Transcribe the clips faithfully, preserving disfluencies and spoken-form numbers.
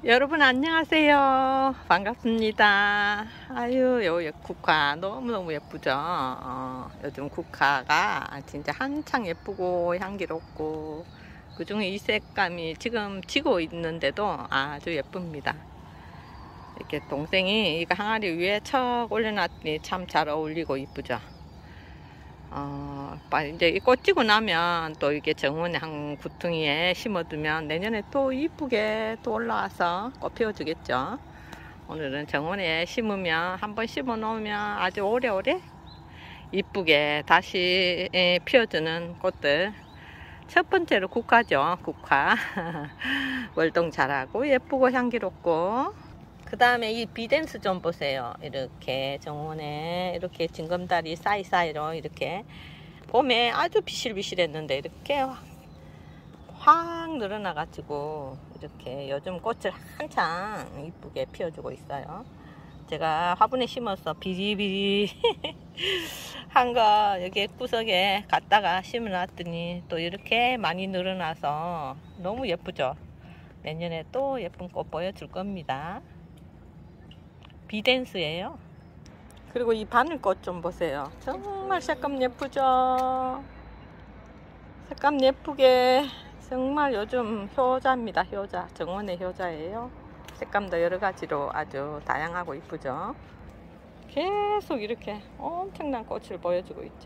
여러분 안녕하세요. 반갑습니다. 아유, 요 국화 너무너무 예쁘죠. 어, 요즘 국화가 진짜 한창 예쁘고 향기롭고, 그 중에 이 색감이 지금 지고 있는데도 아주 예쁩니다. 이렇게 동생이 이거 항아리 위에 척 올려놨더니 참 잘 어울리고 이쁘죠. 어, 이제 이 꽃 지고 나면 또 이게 정원에 한 구퉁이에 심어두면 내년에 또 이쁘게 또 올라와서 꽃 피워주겠죠. 오늘은 정원에 심으면 한번 심어 놓으면 아주 오래오래 이쁘게 다시 피워주는 꽃들. 첫 번째로 국화죠. 국화. 월동 잘하고 예쁘고 향기롭고, 그 다음에 이 비댄스 좀 보세요. 이렇게 정원에 이렇게 징검다리 사이사이로 이렇게 봄에 아주 비실비실했는데 이렇게 확 늘어나 가지고 이렇게 요즘 꽃을 한창 이쁘게 피워주고 있어요. 제가 화분에 심어서 비리비리 한 거 여기 구석에 갖다가 심어 놨더니 또 이렇게 많이 늘어나서 너무 예쁘죠. 내년에 또 예쁜 꽃 보여줄 겁니다. 비댄스예요. 그리고 이 바늘꽃 좀 보세요. 정말 색감 예쁘죠. 색감 예쁘게 정말 요즘 효자입니다. 효자. 정원의 효자예요. 색감도 여러 가지로 아주 다양하고 이쁘죠. 계속 이렇게 엄청난 꽃을 보여주고 있죠.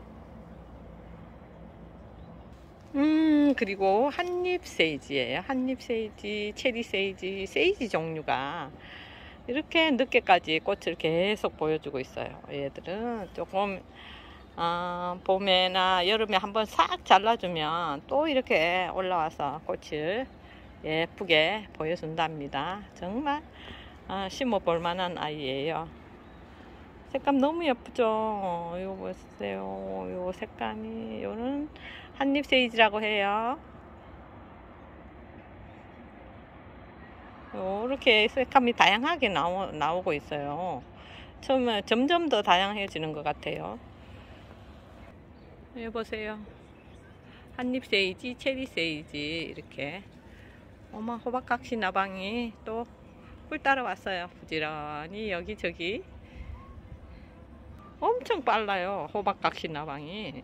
음 그리고 한잎 세이지예요. 한잎 세이지, 체리 세이지, 세이지 종류가 이렇게 늦게까지 꽃을 계속 보여주고 있어요. 얘들은 조금 어, 봄에나 여름에 한번 싹 잘라주면 또 이렇게 올라와서 꽃을 예쁘게 보여준답니다. 정말 어, 심어 볼 만한 아이예요. 색감 너무 예쁘죠. 이거 보세요. 요 색감이 요는 한잎 세이지라고 해요. 이렇게 색감이 다양하게 나오, 나오고 있어요. 처음에 점점 더 다양해지는 것 같아요. 여기 보세요. 한잎 세이지, 체리 세이지 이렇게. 어머, 호박각시 나방이 또 꿀 따라왔어요. 부지런히 여기저기. 엄청 빨라요. 호박각시 나방이.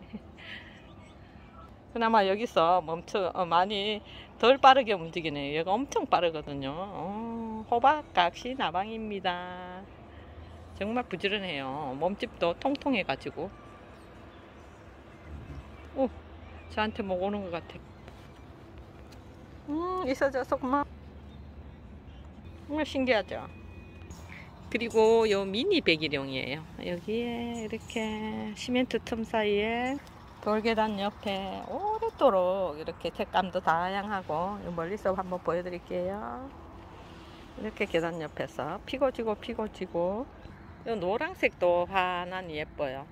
그나마 여기서 멈춰 어, 많이 덜 빠르게 움직이네요. 얘가 엄청 빠르거든요. 어, 호박각시 나방입니다. 정말 부지런해요. 몸집도 통통해 가지고. 오, 저한테 뭐 오는 것 같아. 음, 있어져서 고마워. 정말 신기하죠. 그리고 요 미니 백일용이에요. 여기에 이렇게 시멘트 틈 사이에 돌계단 옆에 오랫도록 이렇게 색감도 다양하고, 멀리서 한번 보여드릴게요. 이렇게 계단 옆에서 피고 지고 피고 지고, 이 노란색도 하나는 예뻐요.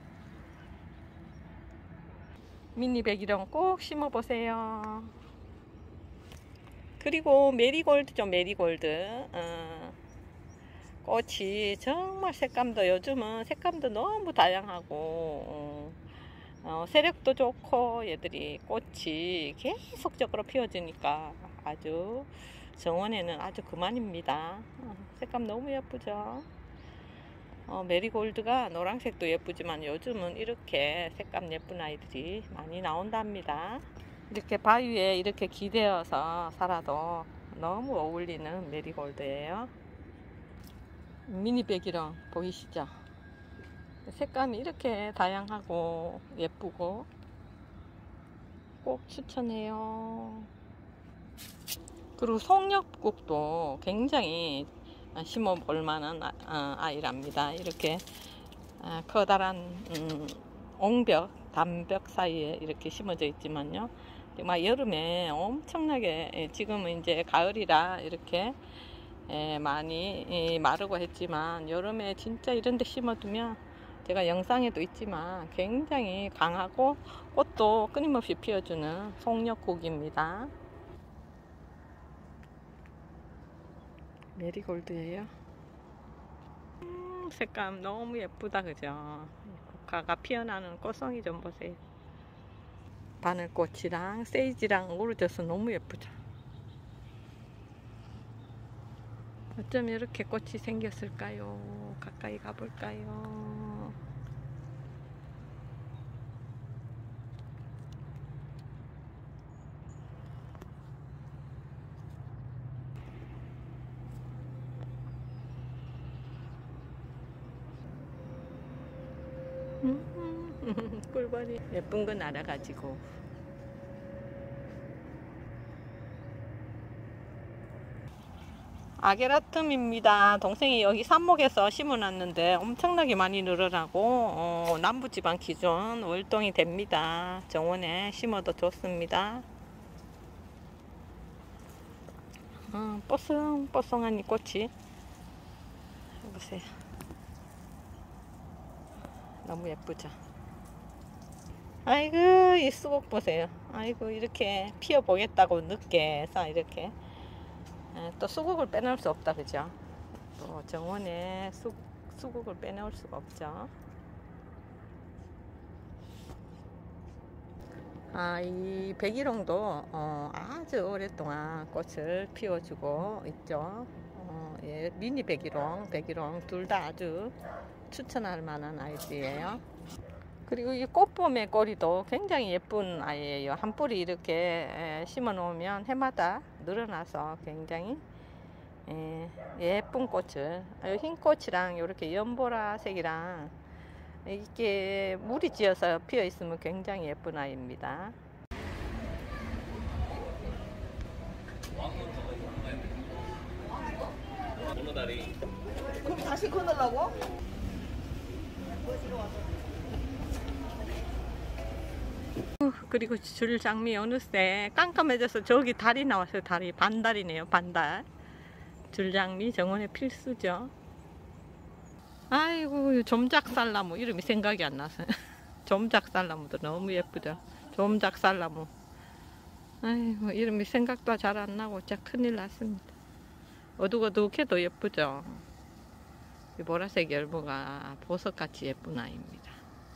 미니 백일용 꼭 심어보세요. 그리고 메리골드죠. 메리골드. 어, 꽃이 정말 색감도 요즘은 색감도 너무 다양하고 어, 어, 세력도 좋고, 얘들이 꽃이 계속적으로 피어지니까 아주 정원에는 아주 그만입니다. 어, 색감 너무 예쁘죠. 어, 메리골드가 노란색도 예쁘지만 요즘은 이렇게 색감 예쁜 아이들이 많이 나온답니다. 이렇게 바위에 이렇게 기대어서 살아도 너무 어울리는 메리골드예요. 미니 백일용 보이시죠? 색감이 이렇게 다양하고 예쁘고 꼭 추천해요. 그리고 송엽국도 굉장히 심어 볼 만한 아이랍니다. 이렇게 커다란 옹벽, 담벽 사이에 이렇게 심어져 있지만요, 정말 여름에 엄청나게, 지금은 이제 가을이라 이렇게 많이 마르고 했지만 여름에 진짜 이런 데 심어두면, 제가 영상에도 있지만 굉장히 강하고 꽃도 끊임없이 피워주는 송엽국입니다. 메리골드예요. 음, 색감 너무 예쁘다, 그죠? 국화가 피어나는 꽃송이 좀 보세요. 바늘꽃이랑 세이지랑 어우러져서 너무 예쁘죠. 어쩜 이렇게 꽃이 생겼을까요? 가까이 가볼까요? 음, 꿀벌이 예쁜 거 날아가지고. 아게라툼입니다. 동생이 여기 삽목에서 심어놨는데 엄청나게 많이 늘어나고 어, 남부지방 기준 월동이 됩니다. 정원에 심어도 좋습니다. 어, 뽀송뽀송한 이 꽃이 보세요. 너무 예쁘죠? 아이고 이 수국 보세요. 아이고 이렇게 피워보겠다고 늦게 해서 이렇게 또 수국을 빼놓을 수 없다, 그죠? 또 정원에 수, 수국을 빼놓을 수가 없죠. 아, 이 백일홍도 어, 아주 오랫동안 꽃을 피워주고 있죠. 어, 예, 미니 백일홍, 백일홍 둘 다 아주 추천할 만한 아이들이에요. 그리고 이 꽃봄의 꼬리도 굉장히 예쁜 아이예요. 한 뿌리 이렇게 심어 놓으면 해마다 늘어나서 굉장히 예쁜 꽃을, 흰 꽃이랑 이렇게 연보라색이랑 이게 물이 지어서 피어 있으면 굉장히 예쁜 아이입니다. 그럼 다시 끊으려고? 그리고 줄장미 어느새 깜깜해져서 저기 달이 나왔어요. 달이 반달이네요. 반달. 줄장미 정원의 필수죠. 아이고 점작살나무 이름이 생각이 안 나서. 점작살나무도 너무 예쁘죠. 점작살나무. 아이고 이름이 생각도 잘 안 나고 진짜 큰일 났습니다. 어둑어둑해도 예쁘죠. 보라색 열무가 보석같이 예쁜 아이입니다.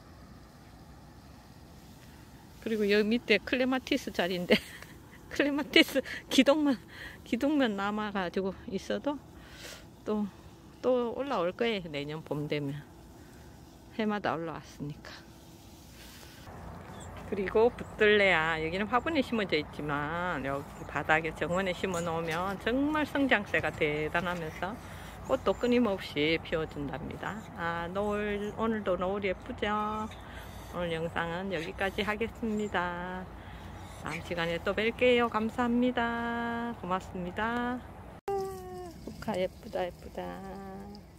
그리고 여기 밑에 클레마티스 자리인데 클레마티스 기둥만 기둥만 남아가지고 있어도 또 또 올라올 거예요. 내년 봄 되면 해마다 올라왔으니까. 그리고 붙들레야 여기는 화분에 심어져 있지만 여기 바닥에 정원에 심어 놓으면 정말 성장세가 대단하면서 꽃도 끊임없이 피워준답니다. 아, 노을, 오늘도 노을 예쁘죠? 오늘 영상은 여기까지 하겠습니다. 다음 시간에 또 뵐게요. 감사합니다. 고맙습니다. 국화 예쁘다 예쁘다.